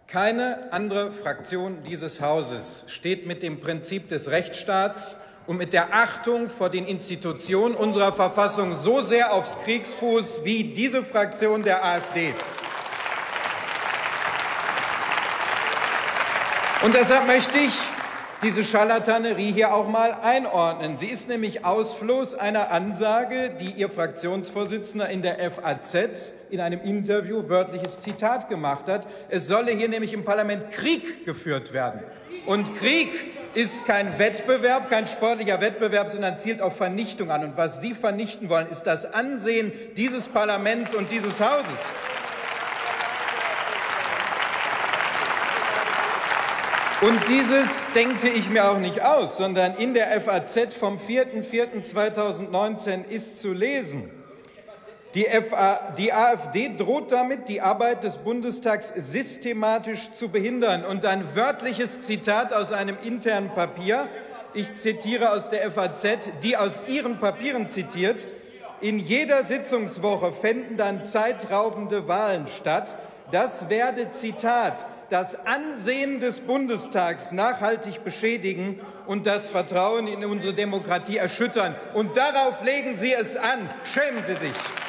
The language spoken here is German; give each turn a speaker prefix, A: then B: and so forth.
A: Keine andere Fraktion dieses Hauses steht mit dem Prinzip des Rechtsstaats und mit der Achtung vor den Institutionen unserer Verfassung so sehr aufs Kriegsfuß wie diese Fraktion der AfD. Und deshalb möchte ich diese Scharlatanerie hier auch mal einordnen. Sie ist nämlich Ausfluss einer Ansage, die Ihr Fraktionsvorsitzender in der FAZ in einem Interview wörtliches Zitat gemacht hat. Es solle hier nämlich im Parlament Krieg geführt werden. Und Krieg ist kein Wettbewerb, kein sportlicher Wettbewerb, sondern zielt auf Vernichtung an. Und was Sie vernichten wollen, ist das Ansehen dieses Parlaments und dieses Hauses. Und dieses denke ich mir auch nicht aus, sondern in der FAZ vom 4.4.2019 ist zu lesen: Die AfD droht damit, die Arbeit des Bundestags systematisch zu behindern. Und ein wörtliches Zitat aus einem internen Papier. Ich zitiere aus der FAZ, die aus ihren Papieren zitiert: In jeder Sitzungswoche fänden dann zeitraubende Wahlen statt. Das werde, Zitat, das Ansehen des Bundestags nachhaltig beschädigen und das Vertrauen in unsere Demokratie erschüttern. Und darauf legen Sie es an. Schämen Sie sich!